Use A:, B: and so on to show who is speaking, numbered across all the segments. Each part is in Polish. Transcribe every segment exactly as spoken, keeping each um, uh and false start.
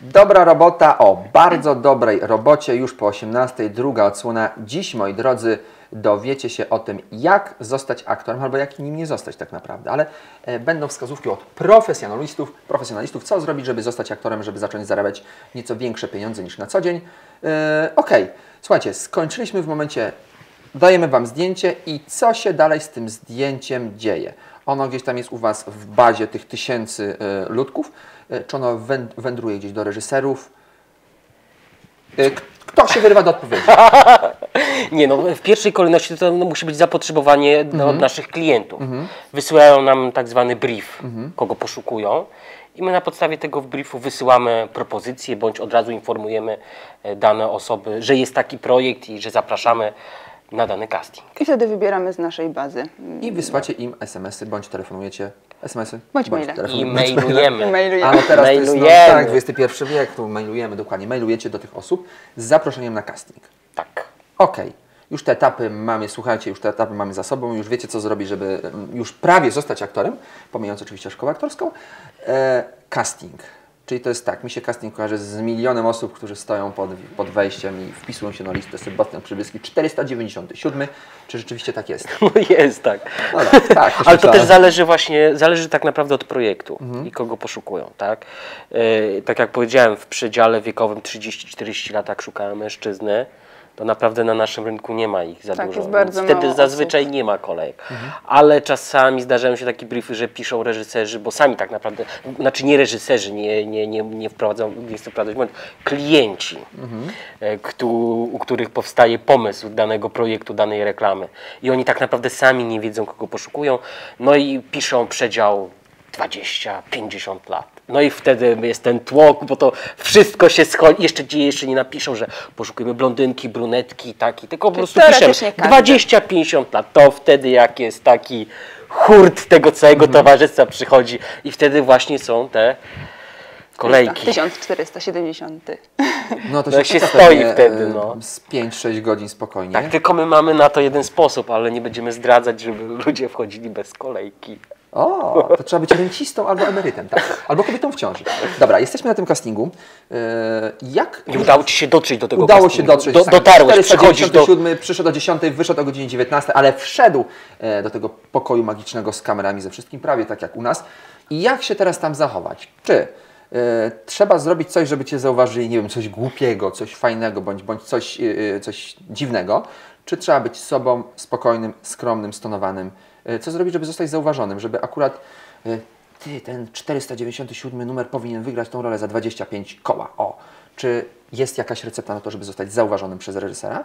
A: Dobra robota, o bardzo dobrej robocie, już po osiemnastej, druga odsłona. Dziś, moi drodzy, dowiecie się o tym, jak zostać aktorem, albo jak nim nie zostać tak naprawdę, ale e, będą wskazówki od profesjonalistów, profesjonalistów, co zrobić, żeby zostać aktorem, żeby zacząć zarabiać nieco większe pieniądze niż na co dzień. E, Okej, okay. Słuchajcie, skończyliśmy w momencie, dajemy Wam zdjęcie i co się dalej z tym zdjęciem dzieje? Ono gdzieś tam jest u Was w bazie tych tysięcy e, ludków, e, czy ono wędruje gdzieś do reżyserów? E, kto się wyrywa do odpowiedzi?
B: Nie, no w pierwszej kolejności to no, musi być zapotrzebowanie
A: Mhm.
B: od naszych klientów.
A: Mhm.
B: Wysyłają nam tak zwany brief,
A: Mhm.
B: kogo poszukują i my na podstawie tego briefu wysyłamy propozycje, bądź od razu informujemy e, dane osoby, że jest taki projekt i że zapraszamy na dany casting.
C: I wtedy wybieramy z naszej bazy.
A: I wysłacie im es em esy, bądź telefonujecie, es em esy,
C: Bądź maile.
B: I mailujemy.
C: Mailujemy.
A: A no teraz to jest, no,
B: Mailujemy.
A: tak, dwudziesty pierwszy wiek, tu mailujemy dokładnie, mailujecie do tych osób z zaproszeniem na casting.
B: Tak.
A: Okej, już te etapy mamy, słuchajcie, już te etapy mamy za sobą, już wiecie co zrobić, żeby mm, już prawie zostać aktorem, pomijając oczywiście szkołę aktorską. E, casting, czyli to jest tak, mi się casting kojarzy z milionem osób, którzy stoją pod, pod wejściem i wpisują się na listę Sebastian Przybylski czterysta dziewięćdziesiąty siódmy. Czy rzeczywiście tak jest?
B: No jest tak.
A: No tak, tak, to
B: Ale to
A: trzeba-
B: też zależy właśnie, zależy tak naprawdę od projektu
A: Mhm.
B: i kogo poszukują, tak? Yy, tak jak powiedziałem, w przedziale wiekowym trzydzieści czterdzieści lat, jak szukałem mężczyzny, to naprawdę na naszym rynku nie ma ich za
C: Tak,
B: dużo.
C: jest bardzo
B: Więc wtedy
C: mało
B: zazwyczaj
C: osób.
B: nie ma kolejek.
A: Mhm.
B: Ale czasami zdarzają się takie briefy, że piszą reżyserzy, bo sami tak naprawdę, znaczy nie reżyserzy, nie, nie, nie, nie wprowadzą, nie chcę wprowadzać błąd, klienci,
A: Mhm.
B: e, któ, u których powstaje pomysł danego projektu, danej reklamy. I oni tak naprawdę sami nie wiedzą, kogo poszukują. No i piszą przedział dwadzieścia pięćdziesiąt lat. No i wtedy jest ten tłok, bo to wszystko się schodzi. Jeszcze, jeszcze nie napiszą, że poszukujemy blondynki, brunetki, taki, tylko po prostu piszemy
C: teoretycznie każdy.
B: dwadzieścia pięćdziesiąt lat. To wtedy jak jest taki hurt tego całego towarzystwa przychodzi i wtedy właśnie są te kolejki.
C: tysiąc czterysta siedemdziesiąty.
A: No to
B: No
A: się,
B: się
A: to
B: stoi
A: pewnie,
B: wtedy,
A: e,
B: no.
A: z pięć sześć godzin spokojnie.
B: Tak, tylko my mamy na to jeden sposób, ale nie będziemy zdradzać, żeby ludzie wchodzili bez kolejki.
A: O, to trzeba być rencistą albo emerytem, tak? Albo kobietą w ciąży. Dobra, jesteśmy na tym castingu. Yy, jak...
B: Nie udało Ci się dotrzeć do tego
A: Udało się
B: castingu.
A: dotrzeć.
B: Do,
A: tak.
B: dotarłeś, przychodzisz do...
A: siódmy, przyszedł o dziesiątej, wyszedł o godzinie dziewiętnastej, ale wszedł e, do tego pokoju magicznego z kamerami, ze wszystkim, prawie tak jak u nas. I jak się teraz tam zachować? Czy e, trzeba zrobić coś, żeby Cię zauważyli, nie wiem, coś głupiego, coś fajnego, bądź, bądź coś, e, coś dziwnego? Czy trzeba być sobą, spokojnym, skromnym, stonowanym? E, co zrobić, żeby zostać zauważonym, żeby akurat e, ty, ten czterysta dziewięćdziesiąty siódmy numer powinien wygrać tą rolę za dwadzieścia pięć koła. O, czy jest jakaś recepta na to, żeby zostać zauważonym przez reżysera?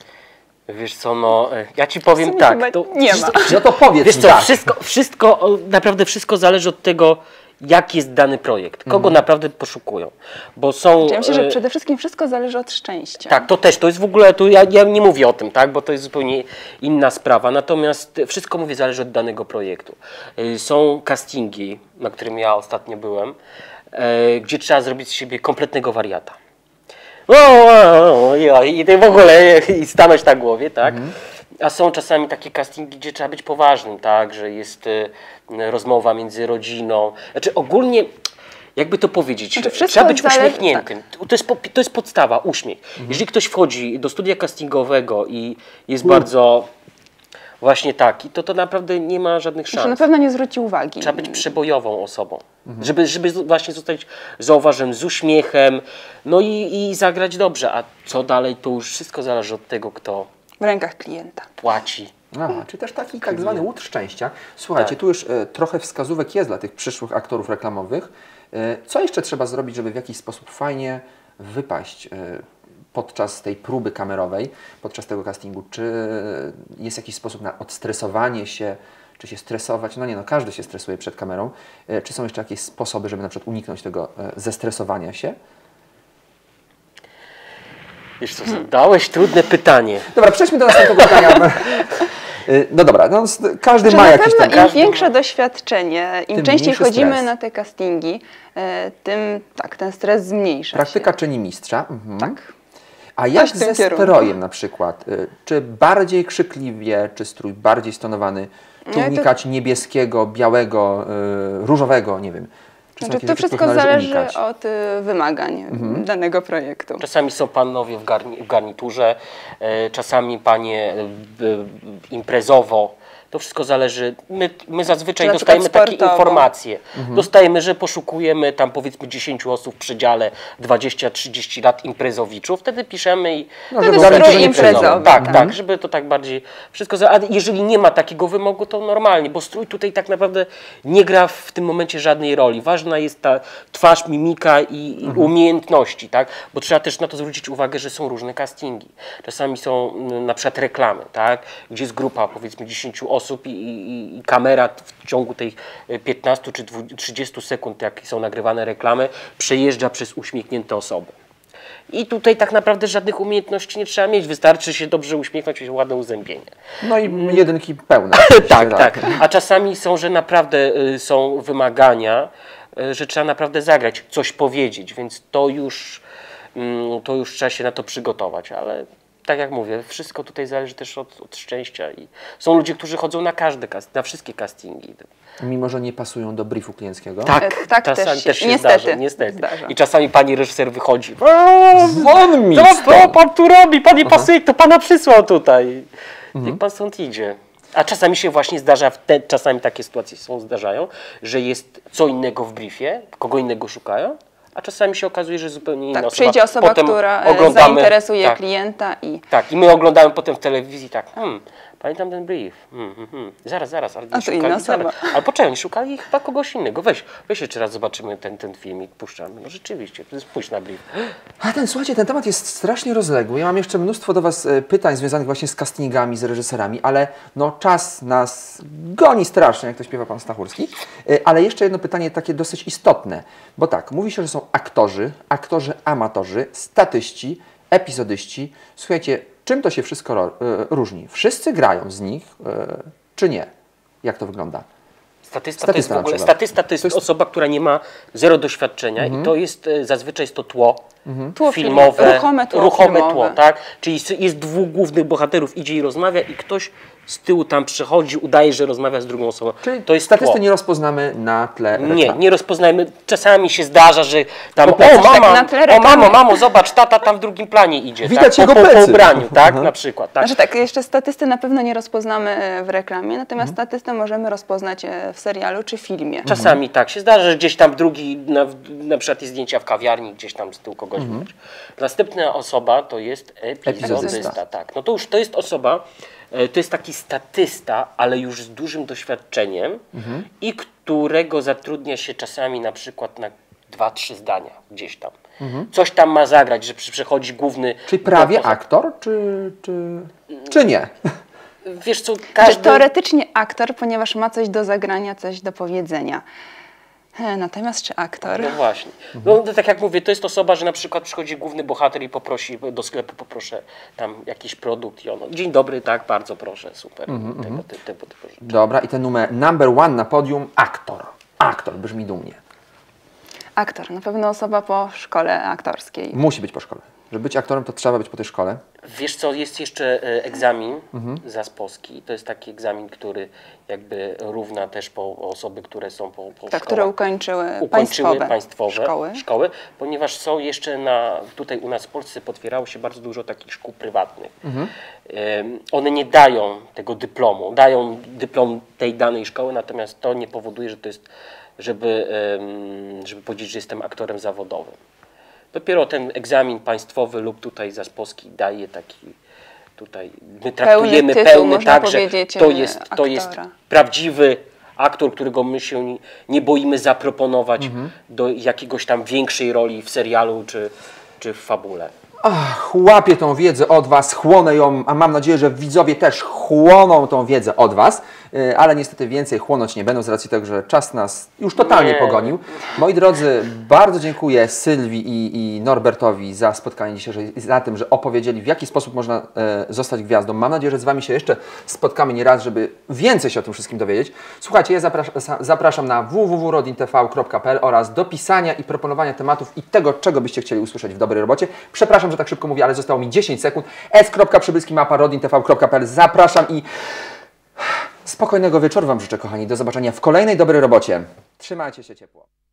B: Wiesz co, no, e, ja Ci powiem
C: sumie
B: tak.
C: chyba
B: To,
C: nie ma.
A: No to powiedz
B: Wiesz
A: mi
B: co,
A: tak.
B: wszystko, wszystko, o, naprawdę wszystko zależy od tego, jak jest dany projekt, kogo
A: Mhm.
B: naprawdę poszukują. Bo są...
C: Ja myślę, że
B: e,
C: przede wszystkim wszystko zależy od szczęścia.
B: Tak, to też, to jest w ogóle, tu ja, ja nie mówię o tym, tak, bo to jest zupełnie inna sprawa, natomiast wszystko, mówię, zależy od danego projektu. Y, Są castingi, na którym ja ostatnio byłem, e, gdzie trzeba zrobić z siebie kompletnego wariata. O, o, o, ja, i ty w ogóle i stanąć na głowie, tak? A są czasami takie castingi, gdzie trzeba być poważnym, tak, że jest y, rozmowa między rodziną. Znaczy ogólnie, jakby to powiedzieć,
C: Znaczy, wszystko
B: trzeba być
C: zale-
B: uśmiechniętym. To, jest po, to jest podstawa, uśmiech. Jeżeli ktoś wchodzi do studia castingowego i jest bardzo właśnie taki, to to naprawdę nie ma żadnych
C: Że na
B: szans.
C: pewno nie zwróci uwagi.
B: Trzeba być przebojową osobą, żeby, żeby z- właśnie zostać zauważonym z uśmiechem, no i, i zagrać dobrze. A co dalej, to już wszystko zależy od tego, kto
C: W rękach klienta.
B: płaci.
A: Aha, czy też taki tak zwany łód szczęścia. Słuchajcie,
B: Tak.
A: tu już e, trochę wskazówek jest dla tych przyszłych aktorów reklamowych. E, co jeszcze trzeba zrobić, żeby w jakiś sposób fajnie wypaść e, podczas tej próby kamerowej, podczas tego castingu? Czy jest jakiś sposób na odstresowanie się, czy się stresować? No nie, no każdy się stresuje przed kamerą. E, czy są jeszcze jakieś sposoby, żeby na przykład uniknąć tego e, zestresowania się?
B: Wiesz co, zadałeś trudne pytanie.
A: Dobra, przejdźmy do następnego pytania. E, No dobra, no, s- każdy
C: Że
A: ma
C: na
A: jakiś
C: pewno
A: tam...
C: im większe doświadczenie, im
A: Tym
C: częściej
A: mniejszy
C: chodzimy
A: stres.
C: na te castingi, e, tym tak, ten stres zmniejsza
A: Praktyka
C: się.
A: czyni mistrza. Mhm.
C: Tak.
A: A jak
C: Coś w tym
A: ze
C: kierunku.
A: strojem na przykład? Y, Czy bardziej krzykliwie, czy strój bardziej stonowany? Czy
C: No i to-
A: unikać niebieskiego, białego, y, różowego, nie wiem.
C: Znaczy,
A: jakieś
C: to
A: rzeczy,
C: wszystko
A: których należy
C: zależy
A: unikać.
C: od y, wymagań
A: Mhm.
C: danego projektu.
B: Czasami są panowie w, garni, w garniturze, e, czasami panie e, b, imprezowo. To wszystko zależy. My, my zazwyczaj
C: Czy na
B: dostajemy
C: przykład
B: takie
C: sportowo.
B: informacje. Dostajemy, że poszukujemy tam powiedzmy dziesięć osób w przedziale dwadzieścia trzydzieści lat imprezowiczów. Wtedy piszemy i
A: No,
C: Wtedy
A: żeby
C: strój
A: ograniczyć
C: imprezowy.
A: imprezę.
B: Tak,
C: tak.
B: tak, żeby to tak bardziej wszystko. za- A jeżeli nie ma takiego wymogu, to normalnie, bo strój tutaj tak naprawdę nie gra w tym momencie żadnej roli. Ważna jest ta twarz, mimika i, i umiejętności, tak? Bo trzeba też na to zwrócić uwagę, że są różne castingi. Czasami są mm, na przykład reklamy, tak? Gdzie jest grupa powiedzmy dziesięciu osób i, i, i kamera w ciągu tych piętnastu czy trzydziestu sekund, jak są nagrywane reklamy, przejeżdża przez uśmiechnięte osoby. I tutaj tak naprawdę żadnych umiejętności nie trzeba mieć. Wystarczy się dobrze uśmiechnąć i ładne uzębienie.
A: No i jedynki pełne.
B: Tak, tak. A czasami są, że naprawdę y, są wymagania, y, że trzeba naprawdę zagrać, coś powiedzieć, więc to już, mm, to już trzeba się na to przygotować, ale tak jak mówię, wszystko tutaj zależy też od, od szczęścia i są ludzie, którzy chodzą na każde, cast- na wszystkie castingi.
A: Mimo, że nie pasują do briefu klienckiego.
C: E, tak też
B: czasami
C: się-
B: też się
C: niestety,
B: zdarza, niestety.
C: zdarza.
B: I czasami pani reżyser wychodzi.
A: Won mi
B: Co
A: stąd!
B: pan tu robi? Pan nie pasuje, kto pana przysłał tutaj? Niech pan stąd idzie. A czasami się właśnie zdarza, te, czasami takie sytuacje się zdarzają, że jest co innego w briefie, kogo innego szukają, a czasami się okazuje, że zupełnie inna
C: Tak,
B: osoba.
C: przyjdzie osoba,
B: Potem
C: która e,
B: oglądamy-
C: zainteresuje
B: tak,
C: klienta i
B: tak, i my oglądamy potem w telewizji tak, hmm, pamiętam ten brief, hmm, hmm, hmm. zaraz, zaraz, ale nie
C: A to
B: szukali,
C: inna
B: zaraz.
C: osoba.
B: Ale poczekaj, szukali chyba kogoś innego, weź, weź jeszcze raz zobaczymy ten, ten filmik, puszczamy, no rzeczywiście, spójrz na brief.
A: A ten, słuchajcie, ten temat jest strasznie rozległy. Ja mam jeszcze mnóstwo do Was e, pytań związanych właśnie z castingami, z reżyserami, ale no czas nas goni strasznie, jak to śpiewa Pan Stachurski. E, Ale jeszcze jedno pytanie takie dosyć istotne, bo tak, mówi się, że są aktorzy, aktorzy amatorzy, statyści, epizodyści. Słuchajcie, czym to się wszystko ro- e, różni? Wszyscy grają z nich, e, czy nie? Jak to wygląda?
B: Statysta,
A: Statysta
B: to jest w
A: na
B: ogóle,
A: przykład.
B: statysta to jest,
A: To jest-
B: osoba, która nie ma zero doświadczenia i to jest, e, zazwyczaj jest to tło,
C: Tło
B: filmowe,
C: filmowe, ruchome tło
B: ruchome
C: filmowe.
B: tło, tak? Czyli s- jest dwóch głównych bohaterów, idzie i rozmawia i ktoś z tyłu tam przychodzi, udaje, że rozmawia z drugą osobą.
A: Czyli
B: to jest
A: statysty
B: tło.
A: nie rozpoznamy na tle
B: Nie,
A: reklamy.
B: nie rozpoznajemy. Czasami się zdarza, że tam,
A: Po
B: o
A: plecach.
B: mama,
C: Tak, na tle
B: o
C: reklamy.
B: mamo, mamo, zobacz, tata tam w drugim planie idzie.
A: Widać
B: tak?
A: jego
B: po, po, po
A: plecy.
B: ubraniu, tak?
A: Mhm.
B: Na przykład. Tak?
C: Znaczy tak, jeszcze statysty na pewno nie rozpoznamy e, w reklamie, natomiast
B: Mhm.
C: statystę możemy rozpoznać e, w serialu czy filmie.
B: Czasami tak się zdarza, że gdzieś tam drugi, na, na przykład jest zdjęcia w kawiarni, gdzieś tam z tyłu kogoś widać. Następna osoba to jest epizodysta.
A: Epizodysta.
B: Tak. No to już to jest osoba, e, to jest taki statysta, ale już z dużym doświadczeniem i którego zatrudnia się czasami na przykład na dwa, trzy zdania gdzieś tam. Coś tam ma zagrać, że przy- przychodzi główny...
A: Czyli prawie
B: główna-
A: aktor, czy, czy, czy nie?
B: Wiesz co,
C: Znaczy,
B: każdy...
C: teoretycznie aktor, ponieważ ma coś do zagrania, coś do powiedzenia. E, Natomiast czy aktor?
B: No właśnie. No, to tak jak mówię, to jest osoba, że na przykład przychodzi główny bohater i poprosi do sklepu, poproszę tam jakiś produkt i ono, dzień dobry, tak, bardzo proszę, super. Tego, ty, tego typu rzeczy.
A: Dobra, i ten numer number one na podium, aktor. Aktor, brzmi dumnie.
C: Aktor, na pewno osoba po szkole aktorskiej.
A: Musi być po szkole. Żeby być aktorem, to trzeba być po tej szkole.
B: Wiesz co, jest jeszcze e, egzamin zaspolski. To jest taki egzamin, który jakby równa też po osoby, które są po, po
C: Tak, które
B: szkołach.
C: ukończyły,
B: ukończyły
C: państwowe,
B: państwowe
C: szkoły.
B: szkoły, ponieważ są jeszcze na, tutaj u nas w Polsce potwierało się bardzo dużo takich szkół prywatnych. Em, one nie dają tego dyplomu, dają dyplom tej danej szkoły, natomiast to nie powoduje, że to jest, żeby, em, żeby powiedzieć, że jestem aktorem zawodowym. Dopiero ten egzamin państwowy lub tutaj zaspolski daje taki tutaj, my traktujemy
C: tytuł,
B: pełny,
C: można
B: tak, że
C: powiedzieć,
B: to jest, to
C: aktora.
B: jest prawdziwy aktor, którego my się nie, nie boimy zaproponować do jakiegoś tam większej roli w serialu czy, czy w fabule.
A: Ach, łapię tą wiedzę od Was, chłonę ją, a mam nadzieję, że widzowie też chłoną tą wiedzę od Was, yy, ale niestety więcej chłonąć nie będą z racji tego, że czas nas już totalnie
B: Nie.
A: pogonił. Moi drodzy, bardzo dziękuję Sylwii i, i Norbertowi za spotkanie dzisiejsze i za tym, że opowiedzieli, w jaki sposób można e, zostać gwiazdą. Mam nadzieję, że z Wami się jeszcze spotkamy nie raz, żeby więcej się o tym wszystkim dowiedzieć. Słuchajcie, ja zapraszam, zapraszam na w w w kropka rodin t v kropka p l oraz do pisania i proponowania tematów i tego, czego byście chcieli usłyszeć w dobrej robocie. Przepraszam, że tak szybko mówię, ale zostało mi dziesięć sekund. s kropka przybylski małpa rodin t v kropka p l. Zapraszam i spokojnego wieczoru Wam życzę, kochani. Do zobaczenia w kolejnej dobrej robocie. Trzymajcie się ciepło.